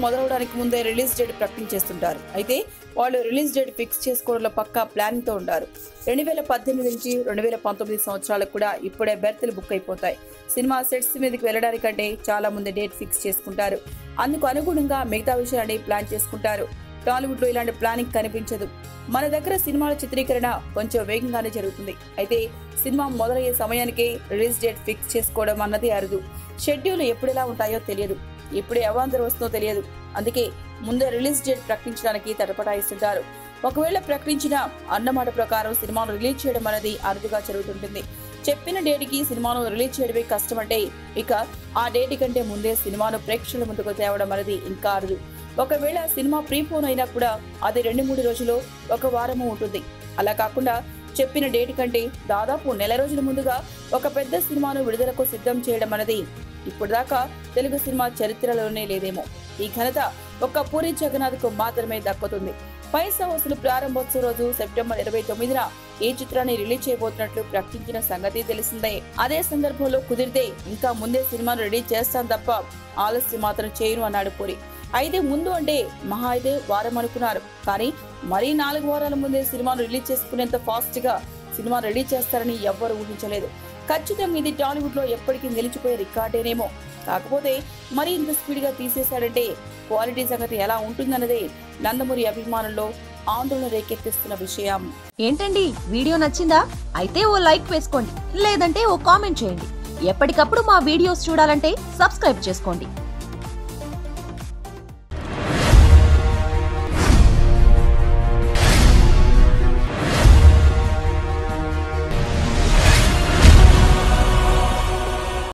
మొదలవడానికి ముందే release date ప్రకటించేస్తుంటారు. అయితే వాళ్ళు రిలీజ్ డేట్ ఫిక్స్ చేసుకోవడంలో పక్కా ప్లానింగ్ తో ఉంటారు. 2018 నుంచి 2019 సంవత్సరాలకు కూడా ఇప్పుడే బెర్త్లు బుక్ అయిపోతాయి. సినిమా సెట్స్ మీదకి వెళ్లడానికంటే చాలా ముందే డేట్ ఫిక్స్ చేసుకుంటారు. అందుకు అనుగుణంగా మిగతా విషయాన్ని ప్లాన్ చేసుకుంటారు. టాలీవుడ్ లో ఇలాంటి ప్లానింగ్ కనిపించదు. మన దగ్గర సినిమాల చిత్రీకరణ కొంచెం వేగంగానే జరుగుతుంది. అయితే సినిమా మొదలయ్యే సమయానికి రిలీజ్ డేట్ ఫిక్స్ చేసుకోవడం అన్నది అరుదు. షెడ్యూల్ ఎప్పుడెలా ఉంటాయో తెలియదు, ఎప్పుడే అవాంతరం వస్తుందో తెలియదు. అందుకే ముందే రిలీజ్ డేట్ ప్రకటించడానికి తటపటాయిస్తుంటారు. ఒకవేళ ప్రకటించిన అన్నమాట ప్రకారం సినిమాను రిలీజ్ చేయడం అనేది అరుదుగా జరుగుతుంటుంది. చెప్పిన డేట్కి సినిమాను రిలీజ్ చేయడమే కష్టమంటే ఇక ఆ డేట్ కంటే ముందే సినిమాను ప్రేక్షకుల ముందుకు తేవడం అనేది ఇంకా అరుదు. ఒకవేళ సినిమా ప్రీపోన్ అయినా కూడా అది 2-3 రోజులు, ఒక వారము ఉంటుంది. అలా కాకుండా చెప్పిన డేట్ కంటే దాదాపు నెల రోజుల ముందుగా ఒక పెద్ద సినిమాను విడుదలకు సిద్ధం చేయడం అనేది ఇప్పుడు దాకా తెలుగు సినిమా చరిత్రలోనే లేదేమో. ఈ ఘనత ఒక్క పూరి జగన్నాథ్ కు మాత్రమే దక్కుతుంది. పైసా వసూలు ప్రారంభోత్సవ రోజు సెప్టెంబర్ 29న ఈ చిత్రాన్ని రిలీజ్ చేయబోతున్నట్లు ప్రకటించిన సంగతి తెలిసిందే. అదే సందర్భంలో కుదిరితే ఇంకా ముందే సినిమాను రెడీ చేస్తాను తప్ప ఆలస్యం మాత్రం చేయను అన్నాడు పూరి. అయితే ముందు అంటే మహా అయితే వారం అనుకున్నారు. కానీ మరీ 4 వారాల ముందే సినిమాను రిలీజ్ చేసుకునేంత ఫాస్ట్ గా సినిమా రెడీ చేస్తారని ఎవ్వరూ ఊహించలేదు. ఖచ్చితంగా ఇది టాలీవుడ్ లో ఎప్పటికీ నిలిచిపోయే రికార్డేనేమో. కాకపోతే మరి ఇంత స్పీడ్ గా తీసేశాడంటే క్వాలిటీ సంగతి ఎలా ఉంటుందన్నదే నందమూరి అభిమానుల్లో ఆందోళన రేకెత్తిస్తున్న విషయం. ఏంటండి, వీడియో నచ్చిందా? అయితే ఓ లైక్ వేసుకోండి, లేదంటే ఓ కామెంట్ చేయండి. ఎప్పటికప్పుడు మా వీడియోస్ చూడాలంటే సబ్స్క్రైబ్ చేసుకోండి.